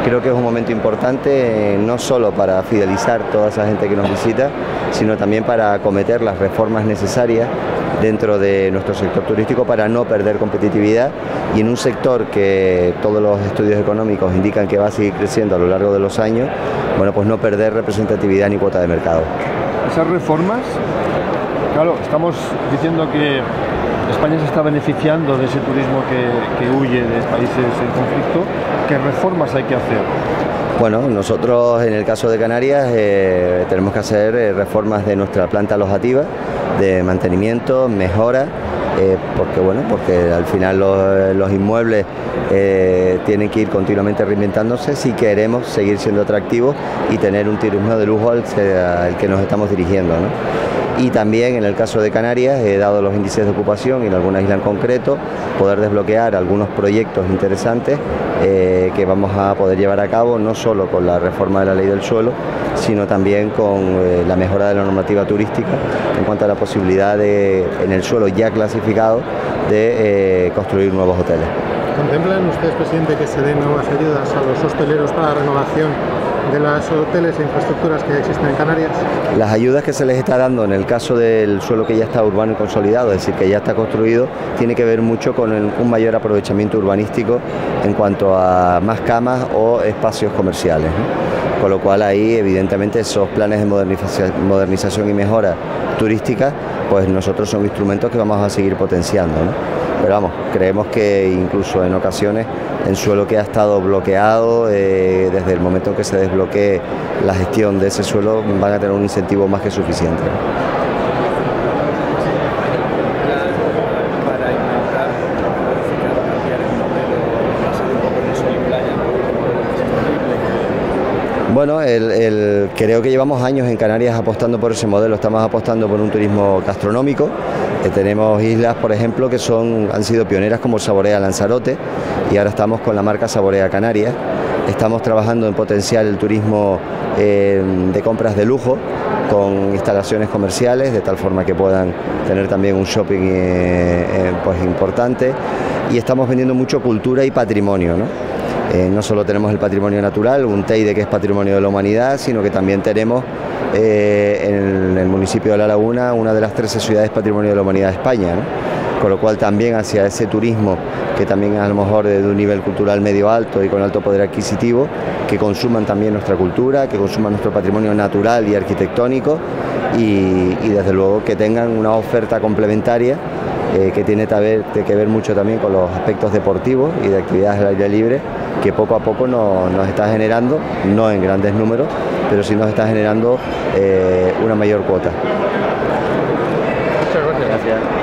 Creo que es un momento importante no solo para fidelizar toda esa gente que nos visita, sino también para acometer las reformas necesarias dentro de nuestro sector turístico para no perder competitividad y en un sector que todos los estudios económicos indican que va a seguir creciendo a lo largo de los años, bueno, pues no perder representatividad ni cuota de mercado. Esas reformas, claro, estamos diciendo que España se está beneficiando de ese turismo que huye de países en conflicto. ¿Qué reformas hay que hacer? Bueno, nosotros en el caso de Canarias tenemos que hacer reformas de nuestra planta alojativa, de mantenimiento, mejora, porque al final los inmuebles tienen que ir continuamente reinventándose si queremos seguir siendo atractivos y tener un turismo de lujo al que nos estamos dirigiendo, ¿no? Y también en el caso de Canarias, dado los índices de ocupación y en algunas islas en concreto, poder desbloquear algunos proyectos interesantes que vamos a poder llevar a cabo, no solo con la reforma de la ley del suelo, sino también con la mejora de la normativa turística en cuanto a la posibilidad de, en el suelo ya clasificado, de construir nuevos hoteles. ¿Contemplan ustedes, presidente, que se den nuevas ayudas a los hosteleros para la renovación de los hoteles e infraestructuras que existen en Canarias? Las ayudas que se les está dando en el caso del suelo que ya está urbano y consolidado, es decir, que ya está construido, tiene que ver mucho con un mayor aprovechamiento urbanístico en cuanto a más camas o espacios comerciales, ¿no? Con lo cual ahí evidentemente esos planes de modernización y mejora turística, pues nosotros son instrumentos que vamos a seguir potenciando, ¿no? Pero vamos, creemos que incluso en ocasiones en suelo que ha estado bloqueado, desde el momento en que se desbloquee la gestión de ese suelo, van a tener un incentivo más que suficiente. Bueno, creo que llevamos años en Canarias apostando por ese modelo, estamos apostando por un turismo gastronómico. Tenemos islas, por ejemplo, que han sido pioneras como Saborea Lanzarote y ahora estamos con la marca Saborea Canarias. Estamos trabajando en potenciar el turismo de compras de lujo con instalaciones comerciales, de tal forma que puedan tener también un shopping pues importante, y estamos vendiendo mucho cultura y patrimonio, ¿no? No solo tenemos el patrimonio natural, un Teide que es patrimonio de la humanidad, sino que también tenemos en el municipio de La Laguna una de las 13 ciudades patrimonio de la humanidad de España, ¿no? Con lo cual también hacia ese turismo que también es a lo mejor de un nivel cultural medio alto y con alto poder adquisitivo, que consuman también nuestra cultura, que consuman nuestro patrimonio natural y arquitectónico y desde luego que tengan una oferta complementaria que tiene que ver mucho también con los aspectos deportivos y de actividades al aire libre, que poco a poco nos está generando, no en grandes números, pero sí nos está generando una mayor cuota. Muchas gracias. Gracias.